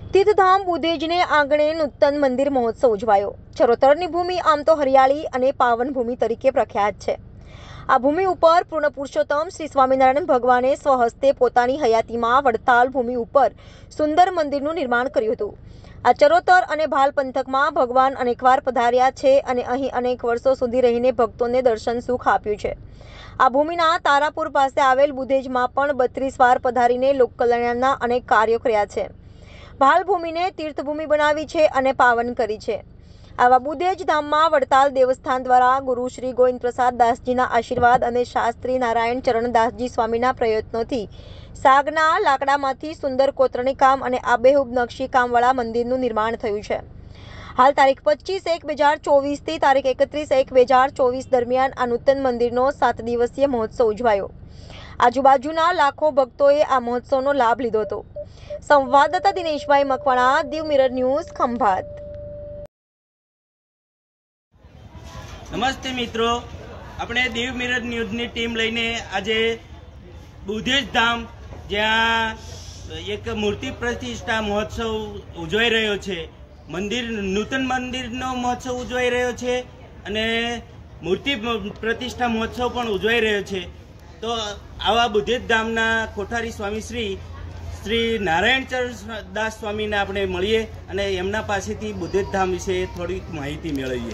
તીર્થધામ બુધેજને આંગણે નૂતન મંદિર મહોત્સવ ઉજવાયો। ચરોતરની ભૂમિ આમ તો હરિયાળી અને પાવન ભૂમિ તરીકે પ્રખ્યાત છે। આ ભૂમિ ઉપર પૂર્ણ પુરુષોત્તમ શ્રી સ્વામિનારાયણ ભગવાને સ્વહસ્તે પોતાની હયાતીમાં વડતાલ ભૂમિ ઉપર સુંદર મંદિરનું નિર્માણ કર્યું હતું। આ ચરોતર અને ભાલ પંથકમાં ભગવાન અનેકવાર પધાર્યા છે અને અહીં અનેક વર્ષો સુધી રહીને ભક્તોને દર્શન સુખ આપ્યું છે। આ ભૂમિના તારાપુર પાસે આવેલ બુધેજમાં પણ 32 વાર પધારીને લોકકલ્યાણના અનેક કાર્યો કર્યા છે। ભાલ ભૂમિને તીર્થભૂમિ બનાવી છે અને પાવન કરી છે। આવા બુધેજ ધામમાં વડતાલ દેવસ્થાન દ્વારા ગુરુ શ્રી ગોવિંદ પ્રસાદ દાસજીના આશીર્વાદ અને શાસ્ત્રી નારાયણ ચરણદાસજી સ્વામીના પ્રયત્નોથી સાગના લાકડામાંથી સુંદર કોતરણી કામ અને આબેહૂબ નકશી કામવાળા મંદિરનું નિર્માણ થયું છે। હાલ તારીખ 25/1/2024 થી તારીખ 31/1/2024 દરમિયાન આ નૂતન મંદિરનો 7 દિવસીય મહોત્સવ ઉજવાયો। આજુબાજુના લાખો ભક્તોએ આ મહોત્સવનો લાભ લીધો હતો। સંવાદદાતા દિનેશભાઈ મકવાણા, દીવ મિરર ન્યૂઝ, ખંભાત। નમસ્તે મિત્રો, આપણે દીવ મિરર ન્યૂઝની ટીમ લઈને આજે બુધેજ ધામ જ્યાં એક મૂર્તિ પ્રતિષ્ઠા મહોત્સવ ઉજવાઈ રહ્યો છે, નૂતન મંદિરનો મહોત્સવ ઉજવાઈ રહ્યો છે અને મૂર્તિ પ્રતિષ્ઠા મહોત્સવ પણ ઉજવાઈ રહ્યો છે। તો આવા બુધેજ ધામના કોઠારી સ્વામી શ્રી નારાયણ ચરણદાસ સ્વામીને આપણે મળીએ અને એમના પાસેથી બુધેજ ધામ વિશે થોડીક માહિતી મેળવીએ।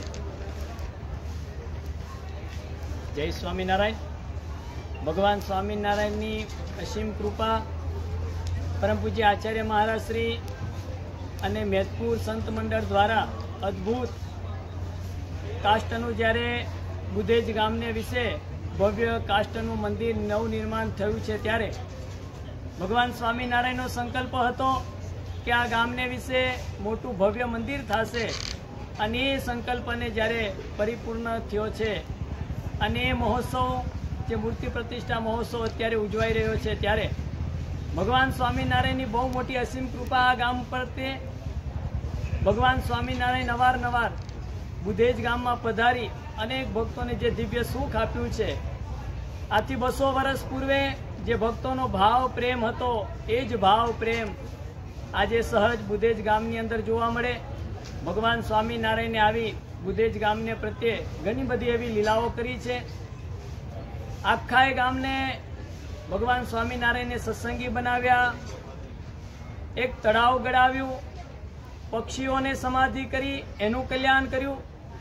જય સ્વામિનારાયણ। ભગવાન સ્વામિનારાયણની અસીમ કૃપા, પરમ પૂજ્ય આચાર્ય મહારાજ શ્રી અને મેદપુર સંત મંડળ દ્વારા અદ્ભુત કાષ્ટનું જ્યારે બુધેજ ગામને વિશે ભવ્ય કાષ્ટનું મંદિર નવનિર્માણ થયું છે, ત્યારે ભગવાન સ્વામિનારાયણનો સંકલ્પ હતો કે આ ગામને વિશે મોટું ભવ્ય મંદિર થશે અને એ સંકલ્પને જ્યારે પરિપૂર્ણ થયો છે અને એ મહોત્સવ જે મૂર્તિ પ્રતિષ્ઠા મહોત્સવ અત્યારે ઉજવાઈ રહ્યો છે, ત્યારે ભગવાન સ્વામિનારાયણની બહુ મોટી અસીમ કૃપા આ ગામ પર તે ભગવાન સ્વામિનારાયણ અવારનવાર બુધેજ ગામમાં પધારી અનેક ભક્તોને જે દિવ્ય સુખ આપ્યું છે। આથી 200 વર્ષ પૂર્વે જે ભક્તોનો ભાવ પ્રેમ હતો એ જ ભાવ પ્રેમ આજે સહજ બુધેજ ગામની અંદર જોવા મળે। ભગવાન સ્વામિનારાયણે આવી બુધેજ ગામને પ્રત્યે ઘણી બધી એવી લીલાઓ કરી છે। આખા એ ગામને ભગવાન સ્વામિનારાયણે સત્સંગી બનાવ્યા, એક તળાવ ગળાવ્યું, પક્ષીઓને સમાધિ કરી એનું કલ્યાણ કર્યું।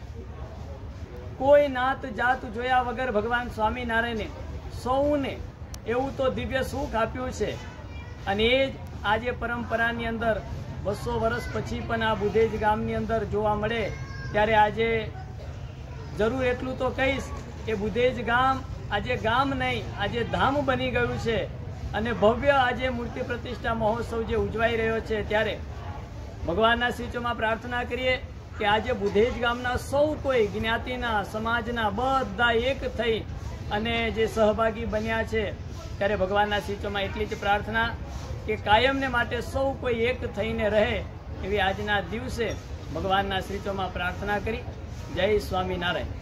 કોઈ નાત જાત જોયા વગર ભગવાન સ્વામિનારાયણે સૌને એવું તો દિવ્ય સુખ આપ્યું છે અને એ જ આજે પરંપરાની અંદર 200 વર્ષ પછી પણ આ બુધેજ ગામની અંદર જોવા મળે। ત્યારે આજે જરૂર એટલું તો કહીશ કે બુધેજ ગામ આજે ગામ નહીં, આજે ધામ બની ગયું છે અને ભવ્ય આજે મૂર્તિ પ્રતિષ્ઠા મહોત્સવ જે ઉજવાઈ રહ્યો છે, ત્યારે ભગવાનના શ્રીચોમાં પ્રાર્થના કરીએ કે આજે બુધેજ ગામના સૌ કોઈ જ્ઞાતિના સમાજના બધા એક થઈ અને જે સહભાગી બન્યા છે, ત્યારે ભગવાનના શ્રીચોમાં એટલી જ પ્રાર્થના કે કાયમને માટે સૌ કોઈ એક થઈને રહે એવી આજના દિવસે ભગવાનના શ્રીચોમાં પ્રાર્થના કરી। જય સ્વામિનારાયણ।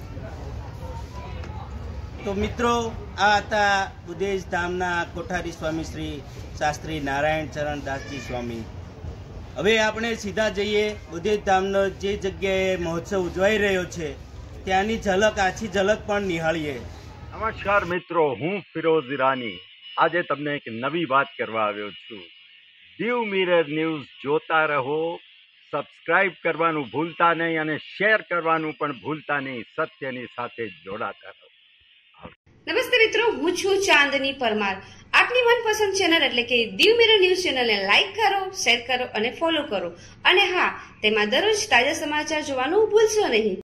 તો મિત્રો, આ હતા બુધેજ ધામના કોઠારી સ્વામી શ્રી શાસ્ત્રી નારાયણ ચરણદાસજી સ્વામી। હવે આપણે સીધા જઈએ બુધેજ ધામનો જે જગ્યાએ મહોત્સવ ઉજવાઈ રહ્યો છે ત્યાંની ઝલક, આછી ઝલક પણ નિહાળીએ। નમસ્કાર મિત્રો, હું ફિરોઝ ઈરાની આજે તમને એક નવી વાત કરવા આવ્યો છું। દીવ મિરર ન્યૂઝ જોતા રહો, સબસ્ક્રાઇબ કરવાનું ભૂલતા નહીં અને શેર કરવાનું પણ ભૂલતા નહીં। સત્યની સાથે જોડાતા રહો। નમસ્તે મિત્રો, હું છું ચાંદની પરમાર। આપની મનપસંદ ચેનલ એટલે કે દીવ મિરર ન્યૂઝ ચેનલને લાઈક કરો, શેર કરો અને ફોલો કરો અને હા, તેમાં દરરોજ તાજા સમાચાર જોવાનું ભૂલશો નહીં।